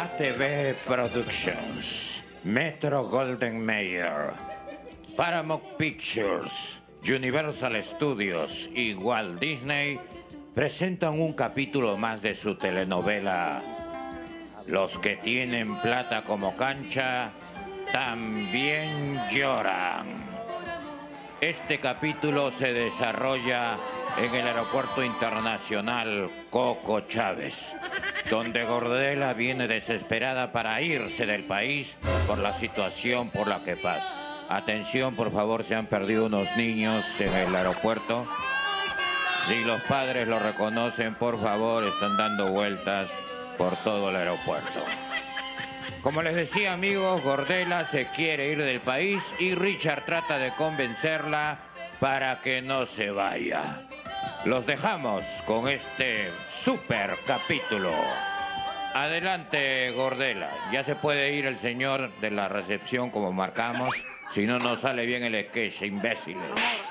ATV Productions, Metro Golden Mayer, Paramount Pictures, Universal Studios y Walt Disney presentan un capítulo más de su telenovela Los que tienen plata como cancha también lloran. Este capítulo se desarrolla en el Aeropuerto Internacional Coco Chávez, donde Gordela viene desesperada para irse del país por la situación por la que pasa. Atención, por favor, se han perdido unos niños en el aeropuerto. Si los padres lo reconocen, por favor, están dando vueltas por todo el aeropuerto. Como les decía, amigos, Gordela se quiere ir del país y Richard trata de convencerla para que no se vaya. Los dejamos con este super capítulo. Adelante, Gordela. Ya se puede ir el señor de la recepción como marcamos. Si no, no sale bien el sketch, imbéciles.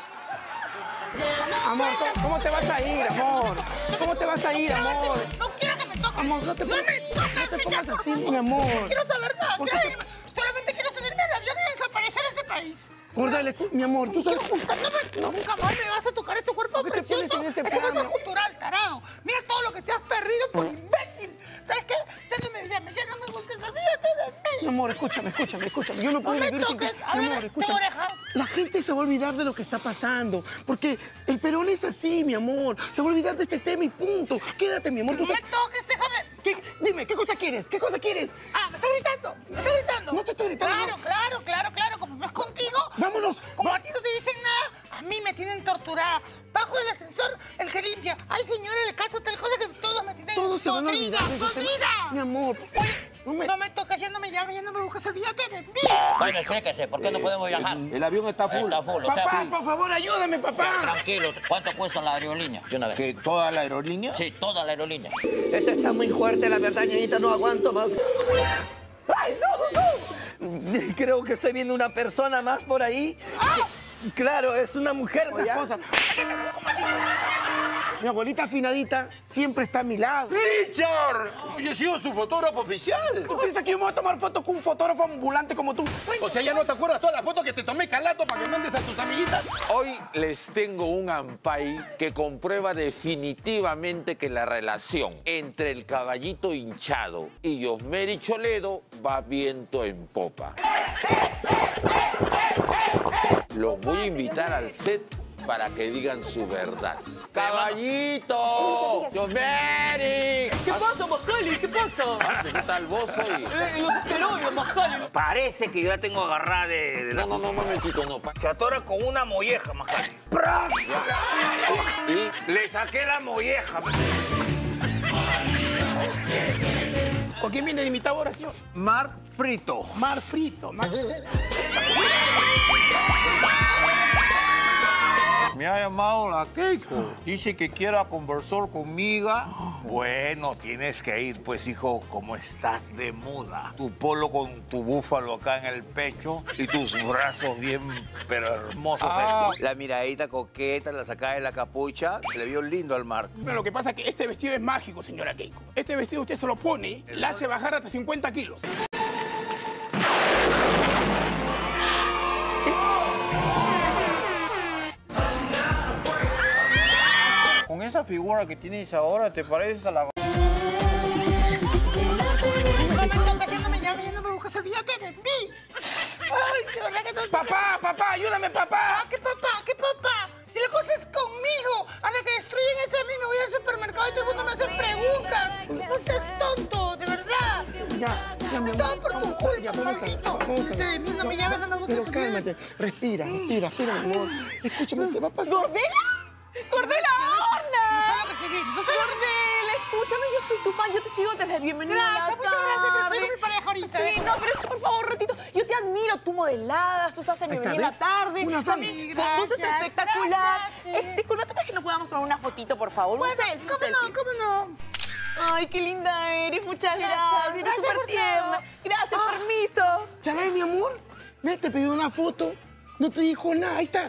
Amor, ¿cómo te vas a ir, amor? ¿Cómo te vas a ir, amor? No quiero que me toques. Amor, no te pongas así, mi amor. No quiero saber nada. Solamente quiero subirme al avión y desaparecer de este país. Gordela, mi amor, tú sabes... Nunca más me vas a tocar este cuerpo ¿Por qué te precioso. pones en ese Este plan? cuerpo cultural, tarado. Mira todo lo que te has perdido por imbécil. ¿Sabes qué? Ya no me busques, olvídate de mí. Mi amor, escúchame. Yo no puedo No me vivir sin que... toques, Mi ábreme amor, tu escúchame. oreja. La gente se va a olvidar de lo que está pasando. Porque el Perón es así, mi amor. Se va a olvidar de este tema y punto. Quédate, mi amor. No me toques, déjame. Dime, ¿qué cosa quieres? ¿Qué cosa quieres? Ah, me estás gritando. No te estoy gritando. Claro. Como no es contigo. Vámonos. Como a ti no te dicen nada, a mí me tienen torturada. Bajo del ascensor, el que limpia. Ay, señora, le caso tal cosa que todos me tienen Todos se van a olvidar de ese tema. podrida. Mi amor. No me toques, ya no me llames, ya no me busques, olvídate de mí. Bueno, explíquese, ¿por qué no podemos viajar? El avión está full. Está full, o sea, Papá, por favor, ayúdame, papá. tranquilo. ¿Cuánto cuesta la aerolínea? De una vez. ¿Que toda la aerolínea? Sí, toda la aerolínea. Esto está muy fuerte, la verdad, ñañita, no aguanto más. ¡Ay, no! Creo que estoy viendo una persona más por ahí. Claro, es una mujer, Esas ¿ya? cosas. Mi abuelita afinadita siempre está a mi lado. ¡Richard! Yo he sido su fotógrafo oficial. ¿Tú piensas que yo me voy a tomar fotos con un fotógrafo ambulante como tú? O sea, ¿ya no te acuerdas todas las fotos que te tomé calato para que mandes a tus amiguitas? Hoy les tengo un ampay que comprueba definitivamente que la relación entre el caballito hinchado y Yosmeri Choledo va viento en popa. Los voy a invitar al set para que digan su verdad. ¡Caballito! ¡Yosmeri! ¿Qué pasa, Mascali? ¿Qué pasa? ¿Qué tal vos hoy? Los esteroides, Mascali. Parece que yo la tengo agarrada de la... No, momentito, no. Se atora con una molleja, Mascali. ¿Y? Le saqué la molleja. ¿Con quién viene de invitado ahora, señor? Mar frito. Mar frito. Me ha llamado la Keiko. Dice que quiera conversar conmigo. Bueno, tienes que ir, pues, hijo, como estás de muda. Tu polo con tu búfalo acá en el pecho y tus brazos bien, pero hermosos. La miradita coqueta, la sacada de la capucha, se le vio lindo al Marco. Pero lo que pasa es que este vestido es mágico, señora Keiko. Este vestido usted se lo pone, la hace bajar hasta 50 kilos. Con esa figura que tienes ahora, ¿te pareces a la... No me toques, ya no me llames, ya no me busques, olvídate de mí. Ay, de verdad que no sé. Papá, ayúdame, papá. ¿Qué papá? Si la cosa es conmigo, a la que destruyen esa a mí me voy al supermercado y todo el mundo me hace preguntas. No seas tonto, de verdad. Ya, mi amor. Todo por tu culpa, vamos maldito. Vamos a ver. No me llames, no me busques. Pero cálmate, respira, mi amor. Escúchame, se va a pasar. ¡Gordela, Horna! No sé lo que Gordela, escúchame, yo soy tu fan, yo te sigo desde Bienvenida a la Gracias, muchas gracias, pero Tarde. estoy con mi pareja ahorita. Sí, no, pero por favor, ratito, yo te admiro, tú modeladas, tú estás en Ahí está, Bienvenida a la ¿ves? Tarde, Una fan. también Gracias, conduces espectacular. gracias. Disculpa, ¿tú crees que nos podamos tomar una fotito, por favor? Bueno, un selfie, un ¿cómo selfie. no? Ay, qué linda eres, muchas Gracias, gracias, eres gracias súper por tierna. todo. Gracias, permiso. ¿Ya ves, mi amor? Ve, te pidió una foto. No te dijo nada. Ahí está.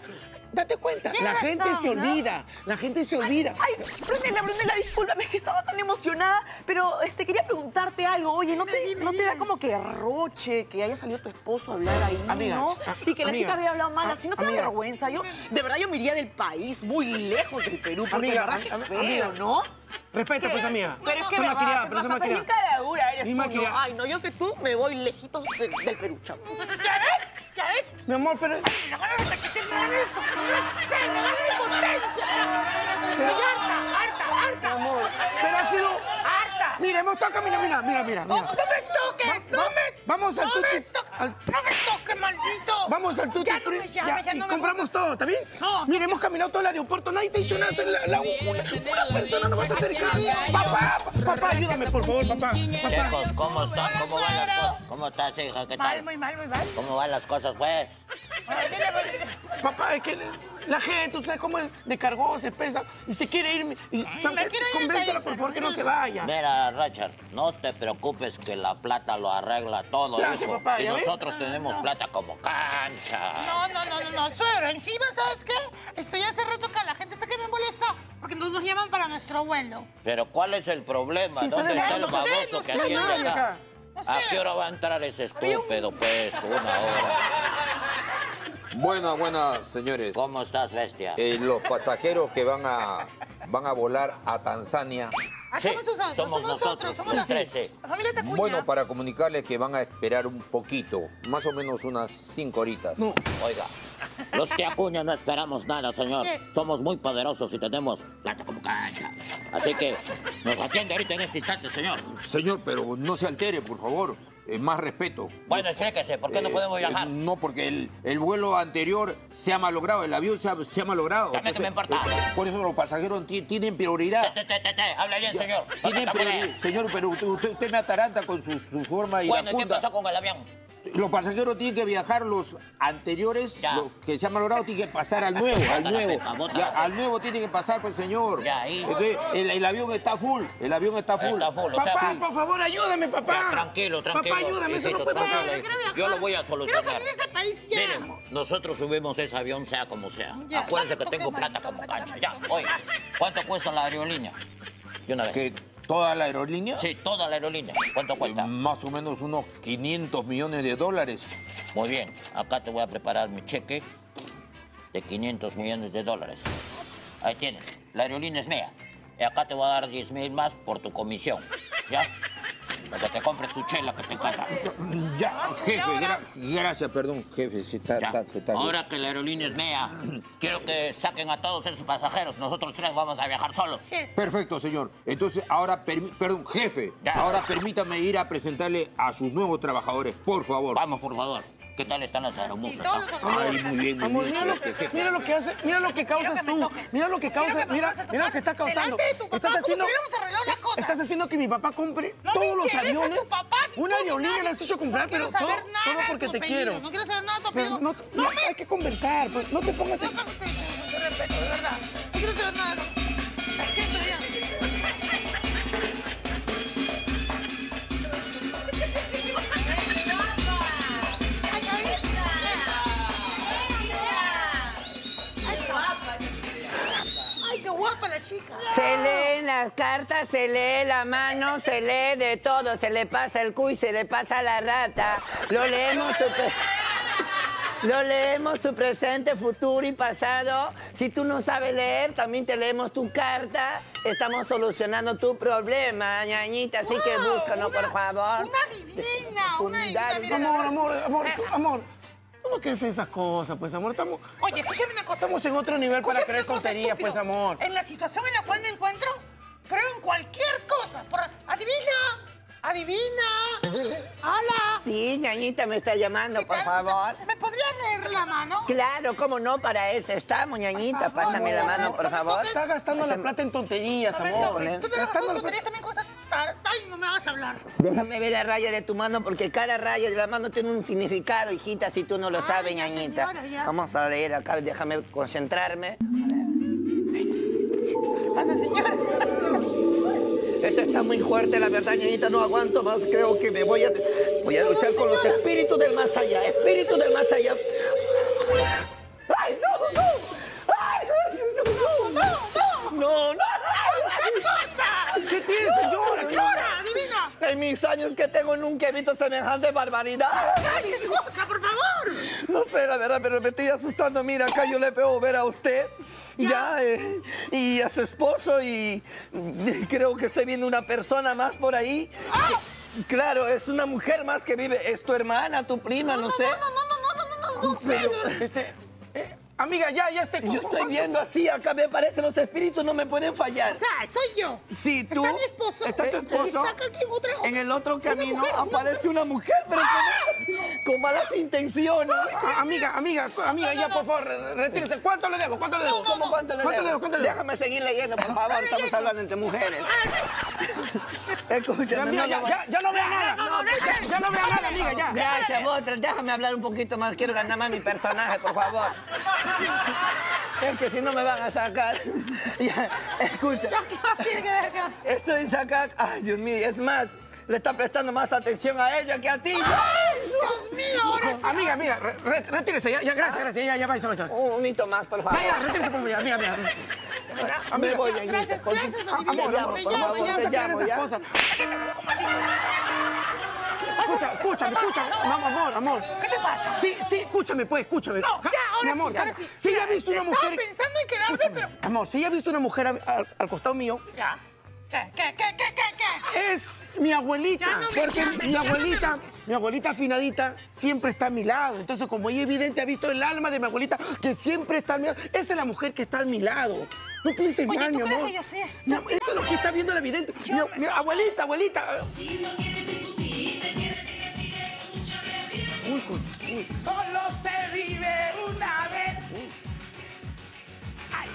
Date cuenta, Tienes la gente razón, se ¿no? olvida. La gente se olvida. Ay, Brunella, discúlpame, es que estaba tan emocionada, pero quería preguntarte algo. Oye, ¿no te da como que roche que haya salido tu esposo a hablar ahí, Amiga, no? Y que la amiga, chica había hablado mal, así no te da amiga. vergüenza. Yo, de verdad, yo me iría del país, muy lejos del Perú, porque Amiga, de verdad que es feo, amiga. ¿no? Respeta, ¿Qué? pues, amiga. Pero es que Son verdad, malcriadas, ¿qué pero son pasa? También malcriadas. cara dura eres Ni tú, ¿no? malcriada. Ay, no, yo que tú me voy lejitos del Perú, chao. ¿Ya ves? ¿Ya ves? Mi amor, pero... Me van a repetir, me van a esto, me van a impotencia. Estoy harta. Amor, pero ha sido... Harta. Mira, hemos tocado, mira. No me toques, no me Vamos al no me tutti... toques, al- no me toques, maldito. Vamos al tutti Ya no free. me llames, ya y no me compramos gusta. todo, ¿está bien? No. Mira, hemos caminado todo el aeropuerto, nadie te ha dicho nada. Una persona no vas a acercar. Papá, ayúdame, por favor, papá. Chicos, ¿cómo están? ¿Cómo van las cosas? ¿Cómo estás, hija? ¿Qué tal? Muy mal. ¿Cómo van las cosas, pues? Papá, es que la gente, tú sabes cómo es de cargosa, espesa, y se quiere ir. Y me quiero ir convéncela, del por país, favor, que no se vaya. Mira, Richard, no te preocupes que la plata lo arregla todo, Gracias, hijo. papá, Y ¿ya ves? nosotros tenemos plata como cancha. No, suegro, encima, ¿sabes qué? Estoy hace rato acá, la gente está que me molesta porque nos llaman para nuestro vuelo. Pero ¿cuál es el problema? Sí, ¿Dónde está está el no sé, baboso no que sé, atiende nadie acá? acá. No sé. ¿A qué hora va a entrar ese estúpido, pues? 1 hora. Buenas, señores. ¿Cómo estás, bestia? Los pasajeros que van a volar a Tanzania. Sí, somos nosotros, somos los 13. La familia Tacuña. Bueno, para comunicarles que van a esperar un poquito, más o menos unas 5 horitas. Oiga, los que Acuña no esperamos nada, señor. Así es. Somos muy poderosos y tenemos plata como cancha. Así que nos atiende ahorita en este instante, señor. Señor, pero no se altere, por favor. Más respeto. Bueno, explíquese, ¿por qué no podemos viajar? No, porque el vuelo anterior se ha malogrado, el avión se ha malogrado. Dame que me importa. Por eso los pasajeros tienen prioridad. Habla bien, señor. Tienen prioridad. Señor, pero usted me ataranta con su forma Bueno, ¿y qué iracunda. pasó con el avión? Los pasajeros tienen que viajar, los anteriores, Ya. los que se han malogrado, tienen que pasar al nuevo, Bota al la nuevo. pepa, bota Ya, la pepa. al nuevo tiene que pasar, pues, señor. Ya, ahí. Entonces, el avión está full, el avión está full. Está full, o sea, Papá, sí. por favor, ayúdame, papá. Ya, tranquilo. Papá, ayúdame, eso no hijito, puede pasar. tranquilo. Quiero viajar. Yo lo voy a Quiero solucionar. salir de este país ya. Miren, nosotros subimos ese avión sea como sea. Ya. Acuérdense que Dame tengo toque, plata maldito, como dame cancha. toque, Ya, dame oye, más. ¿cuánto cuesta la aerolínea? De una vez. ¿Que toda la aerolínea? Sí, toda la aerolínea. ¿Cuánto cuesta? Más o menos unos 500 millones de dólares. Muy bien, acá te voy a preparar mi cheque de 500 millones de dólares. Ahí tienes, la aerolínea es mía. Y acá te voy a dar 10,000 más por tu comisión. ¿Ya? Para que te compres tu chela que te encanta. Ya, jefe, gracias, perdón, jefe, se está Ya. bien. Ahora que la aerolínea es mía, quiero que saquen a todos esos pasajeros. Nosotros 3 vamos a viajar solos. Sí, es. Perfecto, señor. Entonces, ahora, perdón, jefe, Ya. ahora permítame ir a presentarle a sus nuevos trabajadores, por favor. Vamos, por favor. ¿Qué tal están las aeromusas? todos ah? los aviones. Ay, muy bien, Amor, jefe. mira lo que hace, mira lo que causas Quiero que me tú. toques. Mira lo que Quiero causa, que me mira vas a lo que tocar estás causando. delante de tu papá, como si hubiéramos arreglado las cosas. Estás haciendo que mi papá compre No me todos los interesa aviones. tu papá, ni Una tú, ni aerolínea nadie. le has hecho comprar, No quiero pero todo, saber nada todo de porque tu te apellido, quiero. No quiero saber nada de tu Pero apellido. no, hay que conversar, pues, no te pongas... Te respeto, de verdad. No quiero saber nada. Siento ya. Ay, qué guapa la chica. Se leen las cartas, se lee la mano, se lee de todo. Se le pasa el cuy, se le pasa la rata. Lo leemos su presente, futuro y pasado. Si tú no sabes leer, también te leemos tu carta. Estamos solucionando tu problema, ñañita. Así que búscanos, por favor. Una divina, una divina. Dale, Mira, Amor. Tú no quieres esas cosas, pues, amor. Oye, escúchame una cosa. Estamos en otro nivel para Escúchame creer una cosa, tonterías, estúpido. pues, amor. En la situación en la cual me encuentro, creo en cualquier cosa. ¡Adivina! ¡Adivina! ¡Hola! Sí, ñañita me está llamando, ¿Qué por tal? favor. ¿Me podría leer la mano? Claro, cómo no, para eso estamos, ñañita. Por favor, Pásame la mano, por no me favor. toques. Estás gastando la plata en tonterías, A ver, amor. tú te Gastando la tonterías también cosas. Ay, no me vas a hablar. Déjame ver la raya de tu mano, porque cada raya de la mano tiene un significado, hijita, si tú no lo sabes, ya, ñañita. señora, ya. Vamos a leer acá, déjame concentrarme. ¿Qué pasa, señora? Esto está muy fuerte, la verdad, ñañita, no aguanto más. Creo que me voy a luchar con los espíritus del más allá. Espíritus del más allá. ¡Ay, no! En mis años que tengo nunca he visto semejante barbaridad. ¡Ay, excusa, por favor! No sé, la verdad, pero me estoy asustando. Mira, acá yo le puedo ver a usted y a su esposo y creo que estoy viendo una persona más por ahí. Claro, es una mujer más que vive. Es tu hermana, tu prima, no sé. No, Pero, Amiga, ya esté. yo estoy viendo así, acá me aparecen los espíritus, no me pueden fallar. O sea, soy yo. Sí, tú. Está mi esposo. Está tu esposo. Está acá aquí En el otro camino mujer, aparece una mujer, pero con malas intenciones. Amiga, ya, por favor, retírese. ¿Cuánto le debo? ¿Cuánto le debo? ¿Cómo cuánto le debo? ¿Cuánto le debo? Déjame seguir leyendo, por favor. Estamos hablando entre mujeres. Escúchame. Ya no veo nada. Ya no veo nada, amiga, ya. Gracias, vos. Déjame hablar un poquito más. Quiero ganar más mi personaje, por favor. Es que si no me van a sacar. Ya, escucha. Estoy sacando. Ay, Dios mío, es más, le está prestando más atención a ella que a ti. ¡Ay, Dios mío! Ahora sí. Amiga, retírese. Ya, gracias. Ya, vais. Un hito más, por favor. Ya, retírese, por favor. Amiga. Me voy, Añita. Gracias, Amor, por favor, te llamo, ya. Escúchame, amor. ¿Qué te pasa? Sí, escúchame. No, ya, ahora Mi amor, sí, ahora sí. Si ya has visto una mujer... Estaba pensando en quedarte, pero... Amor, si ya has visto una mujer al costado mío... Ya. ¿Qué? Es mi abuelita, Ya no me porque llames, mi abuelita afinadita siempre está a mi lado. Entonces, como ella evidente ha visto el alma de mi abuelita que siempre está a mi lado, esa es la mujer que está a mi lado. No pienses Oye, mal, ¿tú mi crees amor. que yo soy esto? Mi amor, esto es lo que está viendo la evidente. Mi abuelita. Solo se vive una vez. ¡Ay!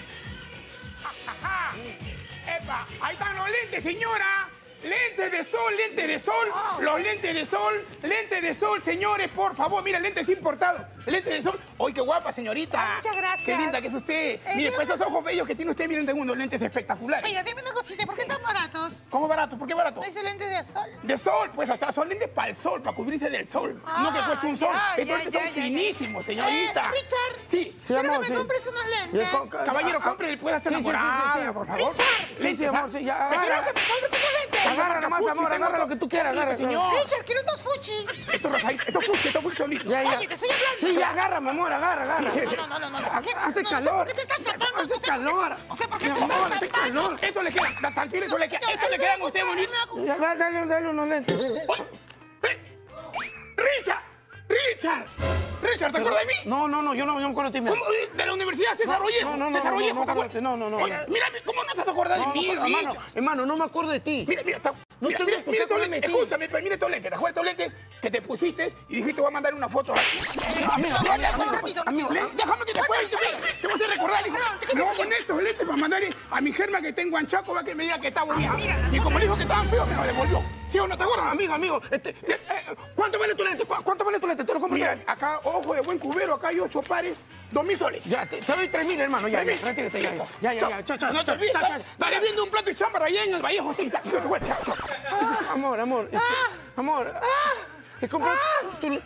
¡Epa! Ahí están los lentes, señora. Lentes de sol. Los lentes de sol, señores, por favor. Mira, lentes importados. Lentes de sol. ¡Ay, qué guapa, señorita! Muchas gracias. ¡Qué linda que es usted! Mire, pues esos ojos bellos que tiene usted, miren, tengo unos lentes espectaculares. Oye, dime una cosita, ¿por qué tan baratos? ¿Cómo barato? ¿Por qué barato? ¿No es lentes de sol? De sol, pues, o sea, son lentes para el sol, para cubrirse del sol. No que cueste un sol. Estos lentes son finísimos, señorita. Richard. Sí. Sí, amor, Quiero que me compres unos lentes. Caballero, compre, le puede hacer Sí, enamorada, por favor. Richard. Sí, amor, sí, ya. Prefiero Agarra, Que me compres unos lentes. agarra nomás, amor, agarra lo que tú quieras, agarra. señor. Richard, quiero unos fuchi. Esto es fuchi, solito. Ya. Oye, te estoy hablando. Sí, ya, agarra, mi amor, agarra. Sí. No. Hace calor. ¿Por qué te estás tapando? Hace calor. O sea, ¿por qué Mi te estás amor, hace tapando? calor. Esto le queda, tranquilo, esto le quedan a usted bonito. Ya, dale unos lentes. Richard, ¿te acuerdas de mí? No, yo no me acuerdo de ti. ¿Cómo? De la Universidad César Vallejo. No, César Vallejo, no, ¿te acuerdas? no. Oye, mírame, ¿cómo no te acuerdas de mí, Richard? Hermano, no me acuerdo de ti. Mira, No tengo por qué mira estos acordarme lentes, de ti. escúchame, pero mira estos lentes, ¿te acuerdas de estos lentes que te pusiste y dijiste voy a mandar una foto? Amigo, Déjame que te cuente, mira, te voy a hacer recordar, hijo. Me voy a poner estos lentes para mandar a mi germa que tengo en Chaco, va que me diga que está bonita. Y como le dijo que estaban feos, me lo devolvió. ¿Sí o no te acuerdas? amigo, ¿cuánto vale tu lente? ¿Cuánto vale tu lente? Te lo compro. Mira, acá, ojo de buen cubero, acá hay 8 pares, 2.000 soles. Ya, te doy 3.000, hermano. Ya, retírate, ya. Chao. No te olvides, estaré viendo un plato de chámbara allá en el Vallejo, sí, chao. Amor. Amor. Te compré tu...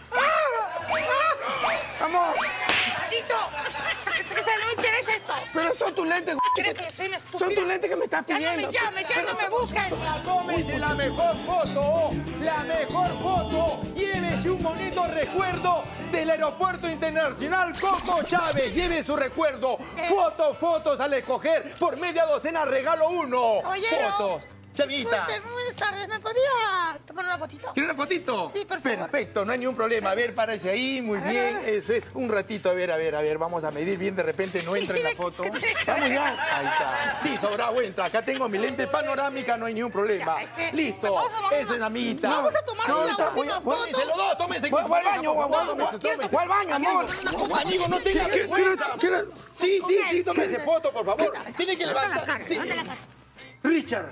Amor. ¡Maldito! No me interesa esto. Pero son tus lentes, ¿Crees que soy una estúpida? Son tus lentes que me estás Ya no pidiendo. me llames, ya no me buscan. Tómese la mejor foto. Llévese un bonito recuerdo del Aeropuerto Internacional Coco Chávez. Lleve su recuerdo. Fotos al escoger. Por media docena regalo 1. Oye, Fotos. Chavita. Disculpe, muy buenas tardes. ¿Me podría tomar una fotito? ¿Quiere una fotito? Sí, por favor. Perfecto, no hay ningún problema. A ver, párese ahí, muy bien. Un ratito, a ver, vamos a medir bien. De repente no entra en la foto. Vamos ya. Ahí está. Sí, sobrado entra. Acá tengo mi lente panorámica, no hay ningún problema. Listo. Eso es amiguita. Vamos a tomar la última foto. Se lo dos, tómese. Voy al baño, voy al baño, amor. Amigo, no tenga vergüenza. Sí, tómese foto, por favor. Tiene que levantar. Richard.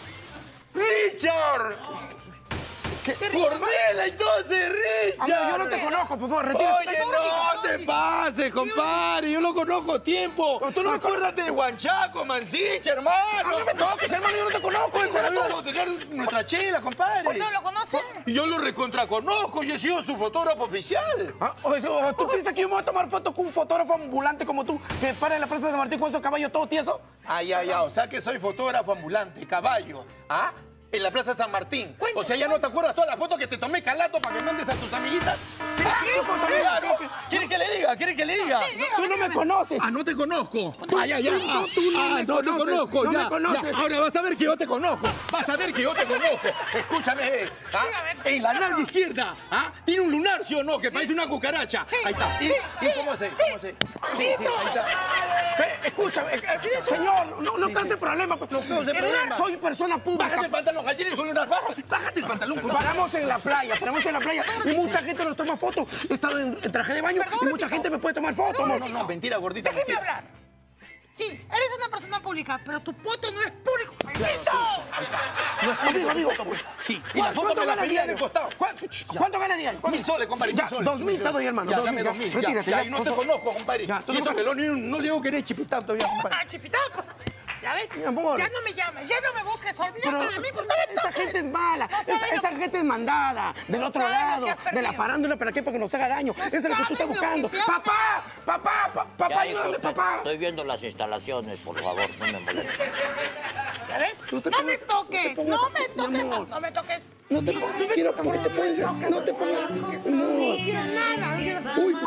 ¡Pormela, entonces, Richard! Amor, yo no te conozco, por favor, retírate. Oye, no te pases, compadre. Yo lo conozco tiempo. Tú no me Acuérdate de Huanchaco, Mancicha, hermano. No me toques, hermano, yo no te conozco. Vamos a tener nuestra chela, compadre. ¿No lo conocen? Yo lo recontraconozco. Yo he sido su fotógrafo oficial. ¿Tú piensas que yo me voy a tomar fotos con un fotógrafo ambulante como tú que para en la plaza de San Martín con esos caballos todos tiesos? O sea que soy fotógrafo ambulante, caballo. ¿Ah? en la Plaza San Martín. O sea, ¿ya no te acuerdas todas las fotos que te tomé calato para que mandes a tus amiguitas? Claro. ¿Quieres que le diga? ¿Quieres que le diga? Tú no me conoces. Ah, no te conozco. Ya. Tú no me conozco. No Ya, me conoces. ya. Ahora vas a ver que yo te conozco. Vas a ver que yo te conozco. Escúchame. En la nalga izquierda, tiene un lunar, ¿sí o no? Que parece una cucaracha. Ahí está. ¿Y cómo se? Sí, ahí está. Escúchame, señor, no cause problema. No cause problema. Soy persona pública. Bájate el pantalón. Ahí tienes un lunar. Bájate el pantalón. Paramos en la playa y mucha gente nos toma fotos. He estado en traje de baño y mucha gente me puede tomar fotos. No, mentira, gordita. Déjeme hablar. Sí, eres una persona pública, pero tu poto no es público. ¡Maldito! No es amigo. Sí, y la foto me la pedía de costado. ¿Cuánto gana diario? 1.000 soles, compadre. Ya, 2.000 te doy, hermano. Ya, dame 2.000. Retírate. Ya, y no te conozco, compadre. Ya, y eso que no digo que eres chipitán todavía, compadre. ¡Ah, chipitán! ¿Ya ves? Mi amor. Ya no me llames, ya no me busques, olvídate Pero de mí, porque me esa gente es mala, esa gente es mandada del otro lado, de la farándula, ¿para qué? Para que nos haga daño. Eso es lo que tú estás buscando. Papá, Ya, ayúdame, hijo, papá. Estoy viendo las instalaciones, por favor, no me molestes. ¿Ya ves? No me toques, no me toques. No quiero que te pongas, no te pongas. No quiero nada. Uy,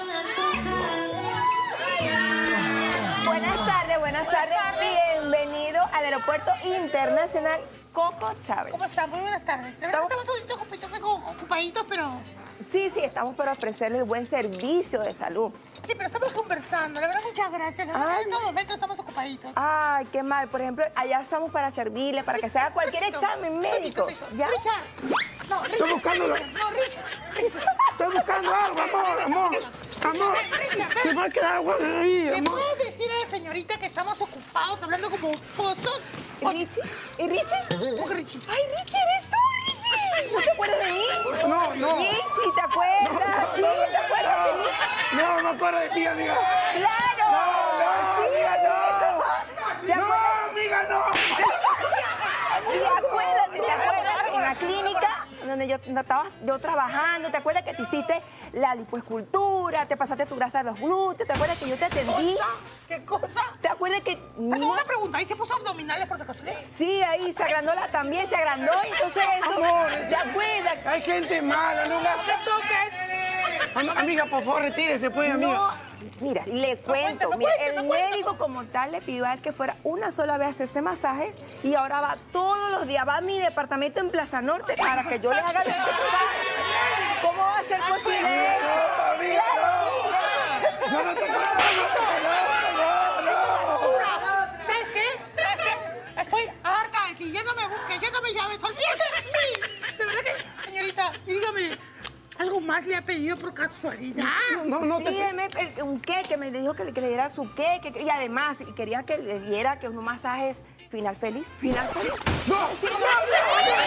Buenas tardes. Bienvenido al Aeropuerto Internacional Coco Chávez. ¿Cómo están? Muy buenas tardes. De verdad estamos ocupaditos, pero... Sí, estamos para ofrecerle el buen servicio de salud. Sí, pero estamos conversando. La verdad, muchas gracias. La verdad, en estos momentos estamos ocupaditos. Ay, qué mal. Por ejemplo, allá estamos para servirle, para que se haga cualquier examen médico. ¿Ya? Richard. No, Richard. Estoy buscándolo. No, Richard. Estoy buscando algo, amor. Te va a quedar agua ahí, ¿Le amor. puedes decir a la señorita que estamos ocupados hablando como pozos? ¿Richie? ¿Y Richie? ¿Cómo que Richie? ¡Ay, Richie, eres tú, Richie! ¿No te acuerdas de mí? No. Richie, ¿te acuerdas? ¿Sí? ¿Te acuerdas de mí? No, me acuerdo de ti, amiga. ¡Claro! Sí. No, amiga, no. Sí, ¿te acuerdas? En la clínica donde yo estaba trabajando, ¿te acuerdas que te hiciste la lipoescultura, te pasaste tu grasa a los glúteos, ¿te acuerdas que yo te atendí? ¿Qué cosa? ¿Te acuerdas que...? Tengo una pregunta, ¿ahí se puso abdominales por si acaso? Sí, ahí se agrandó también se agrandó, entonces eso... Amor, ¿te acuerdas? Hay gente mala, no me toques. Amiga, por favor, retírese, pues, amiga. No, mira, le cuento. Mira, el médico como tal le pidió a él que fuera una sola vez a hacerse masajes y ahora va todos los días, va a mi departamento en Plaza Norte para que yo le haga los masajes. ¿Cómo va a ser posible eso? Amiga, Claro, no. No te conozco, ¿Sabes qué? Estoy harta de ti. Ya no me busques, ya no me llames. Olvídate de mí. De verdad que, señorita, dígame, ¿algo más le ha pedido por casualidad? Sí, un queque, me dijo que le diera su queque y además quería que le diera unos masajes final feliz. ¡No! Sí,